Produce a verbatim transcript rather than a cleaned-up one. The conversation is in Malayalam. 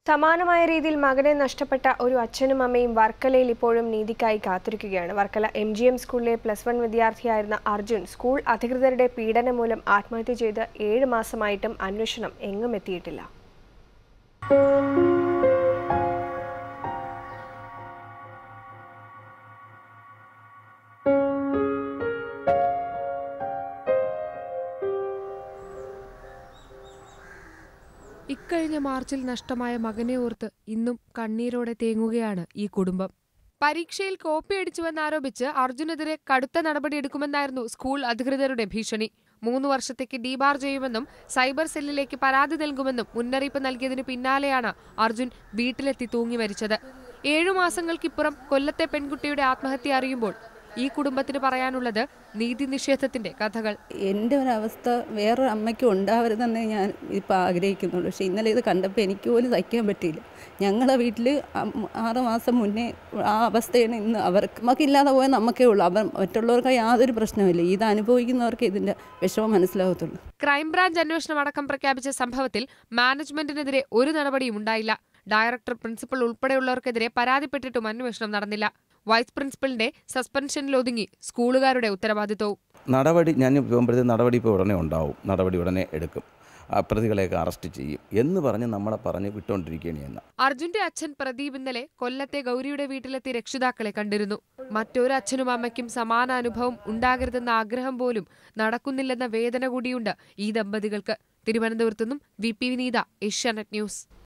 സമാനമായ രീതിയിൽ മകനെ നഷ്ടപ്പെട്ട ഒരു അച്ഛനും അമ്മയും വർക്കലയിൽ ഇപ്പോഴും നീതിക്കായി കാത്തിരിക്കുകയാണ്. വർക്കല എം ജി എം സ്കൂളിലെ പ്ലസ് വൺ വിദ്യാർത്ഥിയായിരുന്ന അർജുൻ സ്കൂൾ അധികൃതരുടെ പീഡനം മൂലം ആത്മഹത്യ ചെയ്ത് ഏഴ് മാസമായിട്ടും അന്വേഷണം എങ്ങും എത്തിയിട്ടില്ല. ഇക്കഴിഞ്ഞ മാർച്ചിൽ നഷ്ടമായ മകനെ ഓർത്ത് ഇന്നും കണ്ണീരോടെ തേങ്ങുകയാണ് ഈ കുടുംബം. പരീക്ഷയിൽ കോപ്പിയടിച്ചുവെന്നാരോപിച്ച് അർജുനെതിരെ കടുത്ത നടപടിയെടുക്കുമെന്നായിരുന്നു സ്കൂൾ അധികൃതരുടെ ഭീഷണി. മൂന്ന് വർഷത്തേക്ക് ഡീബാർ ചെയ്യുമെന്നും സൈബർ സെല്ലിലേക്ക് പരാതി നൽകുമെന്നും മുന്നറിയിപ്പ് നൽകിയതിനു പിന്നാലെയാണ് അർജുൻ വീട്ടിലെത്തി തൂങ്ങി മരിച്ചത്. ഏഴു മാസങ്ങൾക്കിപ്പുറം കൊല്ലത്തെ പെൺകുട്ടിയുടെ ആത്മഹത്യ അറിയുമ്പോൾ ഈ കുടുംബത്തിന് പറയാനുള്ളത് നീതി നിഷേധത്തിന്റെ കഥകൾ. എൻ്റെ ഒരവസ്ഥ വേറൊരു അമ്മയ്ക്കും ഉണ്ടാവരുതെന്നേ ഞാൻ ഇപ്പോൾ ആഗ്രഹിക്കുന്നുള്ളൂ. പക്ഷേ ഇന്നലെ ഇത് കണ്ടപ്പോൾ എനിക്ക് പോലും സഹിക്കാൻ പറ്റിയില്ല. ഞങ്ങളുടെ വീട്ടിൽ ആറ് മാസം മുന്നേ ആ അവസ്ഥയാണ് ഇന്ന് അവർക്ക്. നമുക്കില്ലാതെ പോയാൽ നമുക്കേ ഉള്ളൂ. അവർ മറ്റുള്ളവർക്ക് യാതൊരു പ്രശ്നമില്ല. ഇത് അനുഭവിക്കുന്നവർക്ക് ഇതിൻ്റെ വിഷമം മനസ്സിലാകത്തുള്ളൂ. ക്രൈംബ്രാഞ്ച് അന്വേഷണം അടക്കം പ്രഖ്യാപിച്ച സംഭവത്തിൽ മാനേജ്മെന്റിനെതിരെ ഒരു നടപടിയും ഉണ്ടായില്ല. ഡയറക്ടർ, പ്രിൻസിപ്പൽ ഉൾപ്പെടെയുള്ളവർക്കെതിരെ പരാതിപ്പെട്ടിട്ടും അന്വേഷണം നടന്നില്ല. വൈസ് പ്രിൻസിപ്പലിന്റെ സസ്പെൻഷനിലൊതുങ്ങി സ്കൂളുകാരുടെ ഉത്തരവാദിത്വവും. നടപടി ഞാൻ പോകുമ്പോഴത്തെ നടപടി ഇപ്പോൾ ഉടനെ ഉണ്ടാവും, നടപടി ഉടനെ എടുക്കും, പ്രതികളെയൊക്കെ അറസ്റ്റ് ചെയ്യും എന്ന് പറഞ്ഞ് നമ്മളെ പറഞ്ഞ് വിട്ടുകൊണ്ടിരിക്കുകയാണ്. അർജുന്റെ അച്ഛൻ പ്രദീപ് ഇന്നലെ കൊല്ലത്തെ ഗൗരിയുടെ വീട്ടിലെത്തി രക്ഷിതാക്കളെ കണ്ടിരുന്നു. മറ്റൊരു അച്ഛനും അമ്മയ്ക്കും സമാന അനുഭവം ഉണ്ടാകരുതെന്ന ആഗ്രഹം പോലും നടക്കുന്നില്ലെന്ന വേദന കൂടിയുണ്ട് ഈ ദമ്പതികൾക്ക്. തിരുവനന്തപുരത്തുനിന്നും V P Vineetha, Asianet news.